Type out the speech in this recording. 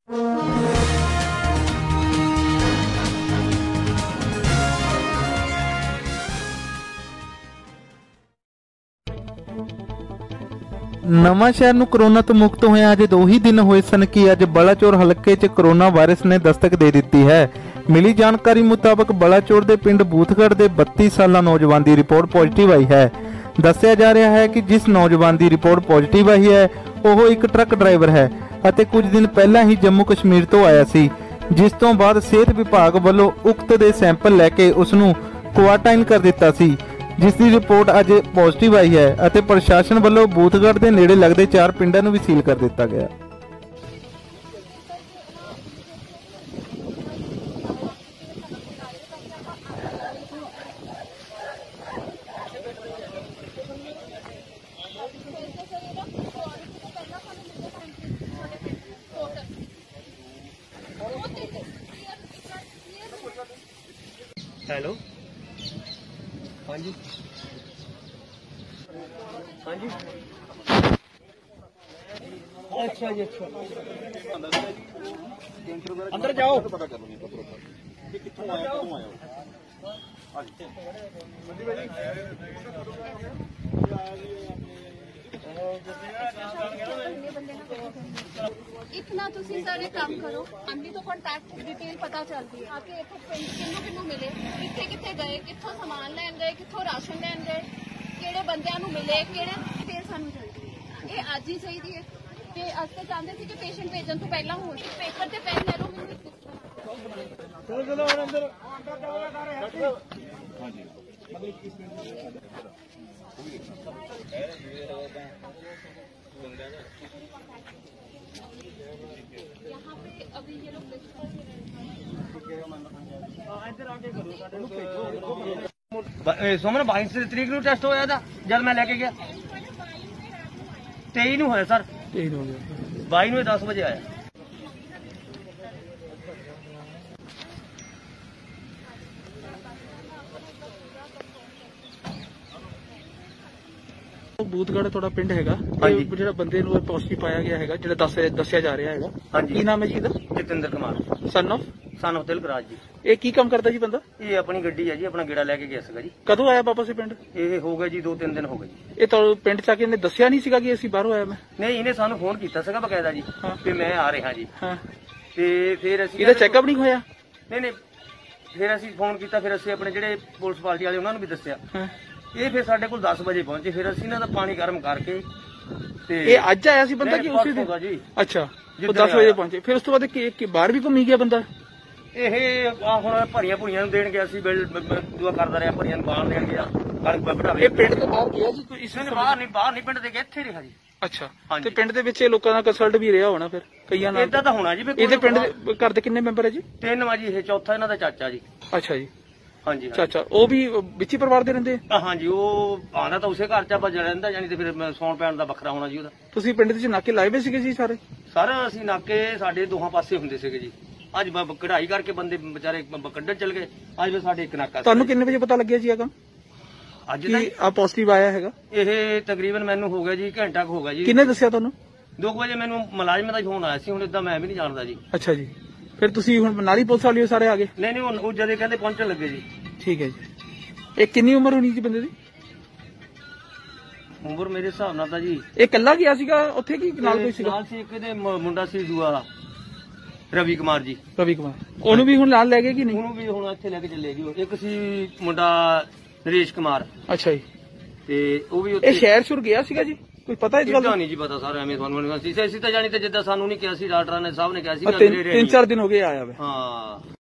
ਨਵਾਂਸ਼ਹਿਰ ਨੂੰ ਕੋਰੋਨਾ ਤੋਂ ਮੁਕਤ ਹੋਇਆ ਅਜੇ 2 ਹੀ ਦਿਨ ਹੋਏ ਸਨ ਕਿ ਅੱਜ ਬਲਾਚੌਰ ਹਲਕੇ 'ਚ ਕੋਰੋਨਾ ਵਾਇਰਸ ਨੇ ਦਸਤਕ ਦੇ ਦਿੱਤੀ ਹੈ। ਮਿਲੀ ਜਾਣਕਾਰੀ ਮੁਤਾਬਕ ਬਲਾਚੌਰ ਦੇ ਪਿੰਡ ਬੂਥਗੜ੍ਹ ਦੇ 32 ਸਾਲਾ ਨੌਜਵਾਨ ਦੀ ਰਿਪੋਰਟ ਪੋਜ਼ਿਟਿਵ ਆਈ ਹੈ। ਦੱਸਿਆ ਜਾ ਰਿਹਾ ਹੈ ਕਿ ਜਿਸ ਨੌਜਵਾਨ ਦੀ ਰਿਪੋਰਟ ਪੋਜ਼ਿਟਿਵ ਆਈ ਹੈ ਉਹ ਇੱਕ ਟਰੱਕ ਡਰਾਈਵਰ ਹੈ ਅਤੇ ਕੁਝ ਦਿਨ ਪਹਿਲਾਂ ਹੀ ਜੰਮੂ ਕਸ਼ਮੀਰ ਤੋਂ ਆਇਆ ਸੀ, ਜਿਸ ਤੋਂ ਬਾਅਦ ਸਿਹਤ ਵਿਭਾਗ ਵੱਲੋਂ ਉਕਤ ਦੇ ਸੈਂਪਲ ਲੈ ਕੇ ਉਸ ਨੂੰ ਕੁਆਰੰਟਾਈਨ ਕਰ ਦਿੱਤਾ ਸੀ, ਜਿਸ ਦੀ ਰਿਪੋਰਟ ਅੱਜ ਪੋਜ਼ਿਟਿਵ ਆਈ ਹੈ ਅਤੇ ਪ੍ਰਸ਼ਾਸਨ ਵੱਲੋਂ ਬੂਥਗੜ੍ਹ ਦੇ ਨੇੜੇ ਲੱਗਦੇ 4 ਪਿੰਡਾਂ ਨੂੰ ਵੀ ਸੀਲ ਕਰ ਦਿੱਤਾ ਗਿਆ। हेलो, हाँ जी, हाँ जी, अच्छा जी, अच्छा अंदर जाओ। पता कर लो कितों आया, कदों आया। इतना तुसी सारे काम करो, आंधी तो कॉन्टैक्ट डिटेल पता चलती है आके किन्नू मिले, किथे गए, कित्थों समान लैन गए, कित्थों राशन लैन गए, किहड़े बंदियां नू मिले, किहड़े डिटेल सानू चलती है। ये अज ही चाहिए कि अस तो चाहते थे कि पेशेंट भेजन तो पहला हो पेपर से पेन ले लो। यहाँ पे अभी ये लोग सोमन 22 तरीक ਨੂੰ ਟੈਸਟ ਹੋਇਆ था जब मैं लेके गया 23 ਨੂੰ ਹੋਇਆ सर, 23 ਹੋ ਗਿਆ, 22 ਨੂੰ 10 ਵਜੇ ਆਇਆ। ਬੂਥਗੜ੍ਹ ਤੁਹਾਡਾ ਪਿੰਡ ਹੈਗਾ, ਜਿਹੜਾ ਬੰਦੇ ਨੂੰ ਪੋਜ਼ਿਟਿਵ ਪਾਇਆ ਗਿਆ ਹੈਗਾ, ਜਿਹੜਾ ਦੱਸਿਆ ਜਾ ਰਿਹਾ ਹੈਗਾ, ਹਾਂਜੀ, ਕੀ ਨਾਮ ਹੈ ਜੀ ਇਹਦਾ? Jatinder Kumar, son of Tilakraj ji. ਇਹ ਕੀ ਕੰਮ ਕਰਦਾ ਜੀ ਬੰਦਾ? ਇਹ ਆਪਣੀ ਗੱਡੀ ਹੈ ਜੀ, ਆਪਣਾ ਗੇੜਾ ਲੈ ਕੇ ਗਿਆ ਸੀਗਾ ਜੀ। ਕਦੋਂ ਆਇਆ ਵਾਪਸ ਇਹ ਪਿੰਡ? ਇਹ ਹੋ ਗਿਆ ਜੀ 2-3 ਦਿਨ ਹੋ ਗਏ ਜੀ। ਇਹ ਤਾਂ ਪਿੰਡ ਚ ਆ ਕੇ ਇਹਨੇ ਦੱਸਿਆ ਨਹੀਂ ਸੀਗਾ ਕਿ ਅਸੀਂ ਬਾਹਰੋਂ ਆਇਆ ਮੈਂ? ਨਹੀਂ, ਇਹਨੇ ਸਾਨੂੰ ਫੋਨ ਕੀਤਾ ਸੀਗਾ ਬਕਾਇਦਾ ਜੀ ਵੀ ਮੈਂ ਆ ਰਿਹਾ ਜੀ। ਹਾਂ, ਤੇ ਫਿਰ ਅਸੀਂ ਇਹਦਾ ਚੈੱਕਅਪ ਨਹੀਂ ਹੋਇਆ? ਨਹੀਂ, ਫਿਰ ਅਸੀਂ ਫੋਨ ਕੀਤਾ, ਫਿਰ ਅਸੀਂ ਆਪਣੇ ਜਿਹੜੇ ਪੁਲਿਸ ਪਾਰਟੀ ਵਾਲੇ ਉਹਨਾਂ ਨੂੰ ਵੀ ਦੱਸਿਆ। ਇਹ ਫਿਰ ਸਾਡੇ ਕੋਲ 10 ਵਜੇ ਪਹੁੰਚੇ, ਫਿਰ ਅਸੀਂ ਇਹਨਾਂ ਦਾ ਪਾਣੀ ਗਰਮ ਕਰਕੇ ਤੇ ਇਹ ਅੱਜ ਆਇਆ ਸੀ ਬੰਦਾ ਕਿ ਉਸੇ ਦਿਨ? ਜੀ ਅੱਛਾ, ਉਹ 10 ਵਜੇ ਪਹੁੰਚੇ, ਫਿਰ ਉਸ ਤੋਂ ਬਾਅਦ ਬਾਹਰ ਵੀ ਘੁੰਮੀ ਗਿਆ ਬੰਦਾ? ਇਹ ਹੁਣ ਭਰੀਆਂ ਭੁਰੀਆਂ ਨੂੰ ਦੇਣ ਗਿਆ ਸੀ, ਦੁਆ ਕਰਦਾ ਰਿਹਾ, ਭਰੀਆਂ ਨੂੰ ਬਾਹਰ ਦੇਣ ਗਿਆ। ਇਹ ਪਿੰਡ ਤੋਂ ਬਾਹਰ ਗਿਆ ਜੀ ਕੋਈ? ਇਸ ਨੇ ਬਾਹਰ ਨਹੀਂ ਪਿੰਡ ਦੇ ਗਿਆ, ਇੱਥੇ ਰਿਹਾ ਜੀ। ਅੱਛਾ, ਤੇ ਪਿੰਡ ਦੇ ਵਿੱਚ ਲੋਕਾਂ ਦਾ ਕੰਸਲਟ ਵੀ ਰਿਹਾ ਹੋਣਾ ਫਿਰ ਕਈਆਂ ਨਾਲ? ਏਦਾਂ ਤਾਂ ਹੋਣਾ ਜੀ। ਇਹਦੇ ਪਿੰਡ ਦੇ ਘਰ ਦੇ ਕਿੰਨੇ ਮੈਂਬਰ ਹੈ ਜੀ? 3 ਵਾ ਜੀ, ਇਹ ਚੌਥਾ ਇਹਨਾਂ ਦਾ ਚਾਚਾ ਜੀ। ਅੱਛਾ ਜੀ, ਹਾਂਜੀ ਚਾਚਾ, ਉਹ ਵੀ ਵਿੱਚ ਹੀ ਪਰਿਵਾਰ ਦੇ ਰਹਿੰਦੇ ਆ? ਹਾਂਜੀ, ਉਹ ਆਉਂਦਾ ਤਾਂ ਉਸੇ ਘਰ ਚ ਆਪਾਂ ਰਹਿੰਦਾ, ਜਾਨੀ ਤੇ ਫਿਰ ਸੌਣ ਪੈਣ ਦਾ ਵੱਖਰਾ ਹੋਣਾ ਜੀ ਉਹਦਾ। ਤੁਸੀਂ ਪਿੰਡ ਦੇ ਨਾਕੇ ਲਾਏ ਹੋਏ ਸੀਗੇ ਜੀ ਸਾਰੇ? ਸਰ ਅਸੀਂ ਨਾਕੇ ਸਾਡੇ ਦੋਹਾਂ ਪਾਸੇ ਹੁੰਦੇ ਸੀਗੇ ਜੀ। ਅੱਜ ਕਢਾਈ ਕਰਕੇ ਬੰਦੇ ਵਿਚਾਰੇ ਕੱਢਣ ਚਲ ਗਏ, ਅੱਜ ਵੀ ਸਾਡੇ ਇੱਕ ਨਾਕਾ। ਤੁਹਾਨੂੰ ਕਿੰਨੇ ਵਜੇ ਪਤਾ ਲੱਗਿਆ ਜੀ ਇਹ ਕੰਮ ਅੱਜ ਦਾ ਆ ਪੋਜ਼ਿਟਿਵ ਆਇਆ ਹੈਗਾ? ਇਹ ਤਕਰੀਬਨ ਮੈਨੂੰ ਹੋ ਗਿਆ ਜੀ ਘੰਟਾ ਹੋ ਗਿਆ ਜੀ। ਕਿੰਨੇ ਦੱਸਿਆ ਤੁਹਾਨੂੰ? 2 ਵਜੇ ਮੈਨੂੰ ਮੁਲਾਜ਼ਮ ਦਾ ਫੋਨ ਆਇਆ ਸੀ, ਹੁਣ ਇਦਾਂ ਮੈਂ ਵੀ ਨਹੀਂ ਜਾਣਦਾ ਜੀ। ਅੱਛਾ ਜੀ, ਫਿਰ ਤੁਸੀਂ ਹੁਣ ਨਾਲੀ ਪੁਲਿਸ ਵਾਲੇ ਸਾਰੇ ਆ ਗਏ? ਨਹੀਂ, ਉਹ ਜਦੇ ਕਹਿੰਦੇ ਪਹੁੰਚਣ ਲੱਗੇ ਜੀ। ਠੀਕ ਹੈ ਜੀ। ਇਹ ਕਿੰਨੀ ਉਮਰ ਹੋਣੀ ਜੀ ਬੰਦੇ ਦੀ? ਉਮਰ ਮੇਰੇ ਹਿਸਾਬ ਨਾਲ ਤਾਂ ਜੀ, ਇਹ ਇਕੱਲਾ ਗਿਆ ਸੀਗਾ ਉੱਥੇ ਕਿ ਨਾਲ ਕੋਈ ਸੀਗਾ? ਨਾਲ ਸੀ ਇੱਕ ਇਹਦੇ ਮੁੰਡਾ ਸੀ ਦੂਆ ਰਵੀ ਕੁਮਾਰ ਜੀ। ਰਵੀ ਕੁਮਾਰ, ਉਹਨੂੰ ਵੀ ਹੁਣ ਨਾਲ ਲੈ ਗਏ ਕਿ ਨਹੀਂ? ਉਹਨੂੰ ਵੀ ਹੁਣ ਇੱਥੇ ਲੈ ਕੇ ਚੱਲੇ ਜੀ। ਇੱਕ ਸੀ ਮੁੰਡਾ ਨਰੇਸ਼ ਕੁਮਾਰ। ਅੱਛਾ ਜੀ, ਤੇ ਉਹ ਵੀ ਇਹ ਸ਼ਹਿਰ ਸ਼ੁਰ ਗਿਆ ਸੀਗਾ ਜੀ? ਕੋਈ ਪਤਾ ਇਸ ਗੱਲ ਦਾ? ਨਹੀਂ ਜੀ ਪਤਾ ਸਰ, ਐਵੇਂ ਤੁਹਾਨੂੰ ਅਸੀਂ ਤਾਂ ਜਾਣੀ ਤੇ ਜਿੱਦਾਂ ਸਾਨੂੰ ਨਹੀਂ ਕਿਹਾ ਸੀ, ਡਾਕਟਰਾਂ ਨੇ ਸਾਹਿਬ ਨੇ ਕਿਹਾ ਸੀ 3-4 ਦਿਨ ਹੋ ਗਏ ਆਇਆ ਵਾ। ਹਾਂ।